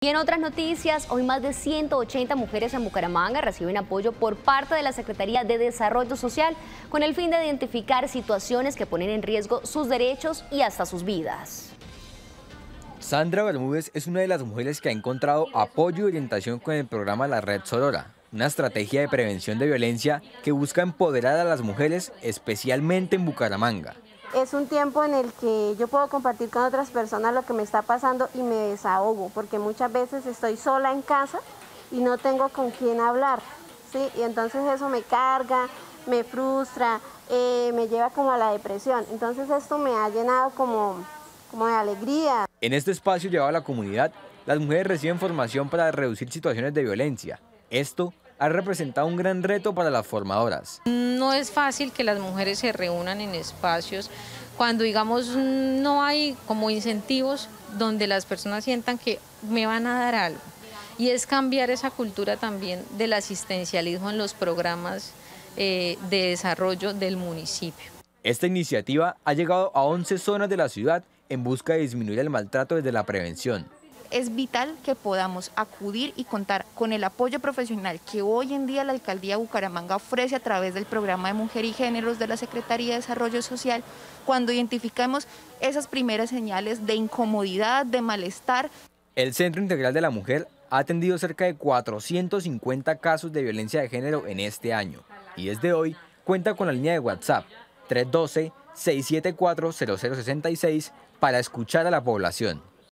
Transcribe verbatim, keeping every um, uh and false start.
Y en otras noticias, hoy más de ciento ochenta mujeres en Bucaramanga reciben apoyo por parte de la Secretaría de Desarrollo Social con el fin de identificar situaciones que ponen en riesgo sus derechos y hasta sus vidas. Sandra Bermúdez es una de las mujeres que ha encontrado apoyo y orientación con el programa La Red Sorora, una estrategia de prevención de violencia que busca empoderar a las mujeres, especialmente en Bucaramanga. Es un tiempo en el que yo puedo compartir con otras personas lo que me está pasando y me desahogo, porque muchas veces estoy sola en casa y no tengo con quién hablar, ¿sí? Y entonces eso me carga, me frustra, eh, me lleva como a la depresión. Entonces esto me ha llenado como, como de alegría. En este espacio llevado a la comunidad, las mujeres reciben formación para reducir situaciones de violencia. Esto ha representado un gran reto para las formadoras. No es fácil que las mujeres se reúnan en espacios cuando, digamos, no hay como incentivos donde las personas sientan que me van a dar algo. Y es cambiar esa cultura también del asistencialismo en los programas eh, de desarrollo del municipio. Esta iniciativa ha llegado a once zonas de la ciudad en busca de disminuir el maltrato desde la prevención. Es vital que podamos acudir y contar con el apoyo profesional que hoy en día la Alcaldía de Bucaramanga ofrece a través del programa de Mujer y Géneros de la Secretaría de Desarrollo Social cuando identificamos esas primeras señales de incomodidad, de malestar. El Centro Integral de la Mujer ha atendido cerca de cuatrocientos cincuenta casos de violencia de género en este año y desde hoy cuenta con la línea de WhatsApp tres uno dos, seis siete cuatro, cero cero seis seis para escuchar a la población.